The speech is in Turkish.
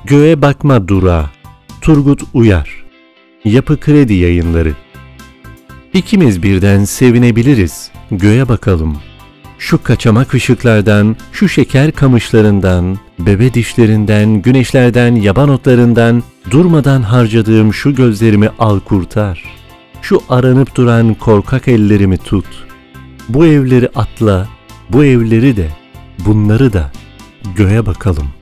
Göğe bakma durağı. Turgut Uyar. Yapı Kredi Yayınları. İkimiz birden sevinebiliriz. Göğe bakalım. Şu kaçamak ışıklardan, şu şeker kamışlarından, bebe dişlerinden, güneşlerden, yaban otlarından durmadan harcadığım şu gözlerimi al kurtar. Şu aranıp duran korkak ellerimi tut. Bu evleri atla, bu evleri de, bunları da göğe bakalım.